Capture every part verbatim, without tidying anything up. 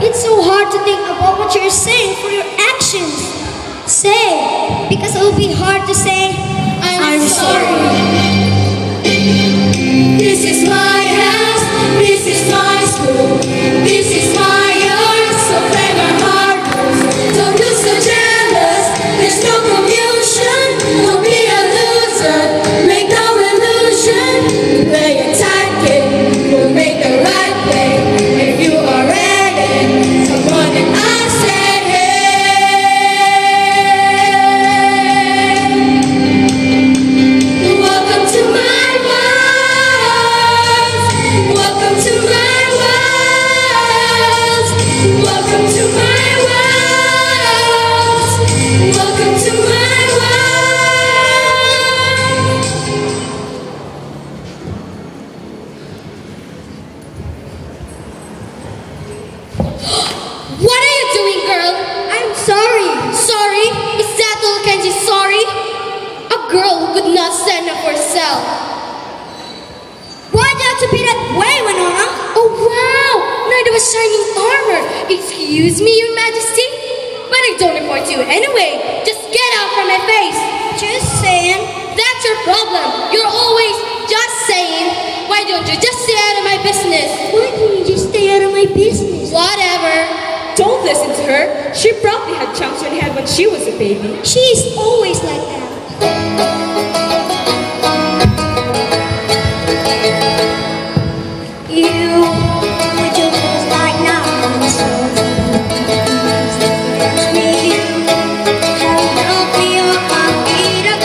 it's so hard to think about what you're saying for your actions. Say, because it will be hard to say, I'm, I'm sorry. sorry. This is my house, this is my school, this is my yard, so play my heart goes. Don't be so jealous, there's no confusion, don't be a loser, make no illusion, play a tight game, you'll make the right play, if you are ready, come on and I say hey. Welcome to my world, welcome to my world, welcome to my world, welcome to my world. What are you doing, girl? I'm sorry. Sorry? Is that all Kenji's sorry? A girl who could not stand up for herself. Why'd you have to be that way, Winona? Oh, wow! Knight of a shining armor. Excuse me, your majesty? But I don't report to you anyway. Just get out from my face. Just saying. That's your problem. You're always just saying. Why don't you just stay out of my business? Why can't you just stay out of my business? Whatever. Don't listen to her. She probably had chunks in her head when she was a baby. She's always like that. You with your clothes like now. Me, have helped me on my feet up.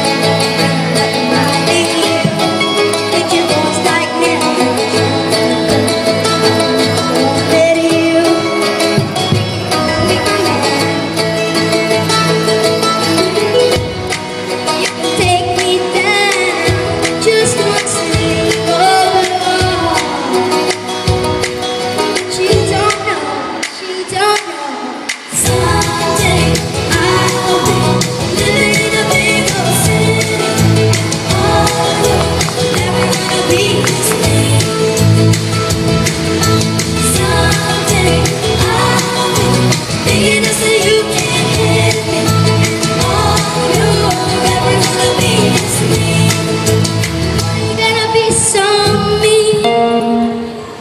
With your clothes like now. Let you make my man. You can take me down just one sleep alone. She don't know, she don't know. Someday I'll be living in a big old city. Oh, never gonna be the same. Someday I'll be big enough so you can't hit me. Oh, you're never gonna be the same. You're gonna be so mean.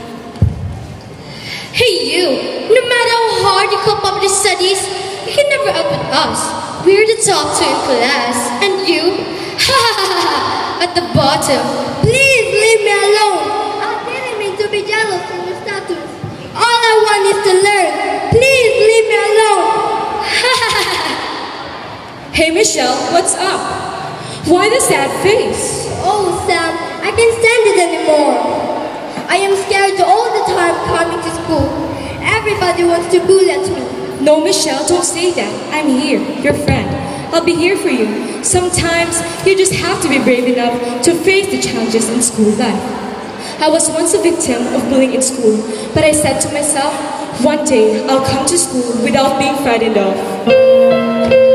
Hey you, no matter how hard you cope up with the studies, you can never up with us. We're the top two in class. And you, ha ha ha ha, at the bottom. Please leave me alone. I didn't mean to be jealous of your status. All I want is to learn. Please leave me alone. Ha ha ha ha. Hey Michelle, what's up? Why the sad face? Oh Sam, I can't stand it anymore. I am scared all the time coming to school. Everybody wants to bullet me. No Michelle, don't say that. I'm here, your friend. I'll be here for you. Sometimes you just have to be brave enough to face the challenges in school life. I was once a victim of bullying in school, but I said to myself, one day I'll come to school without being frightened of.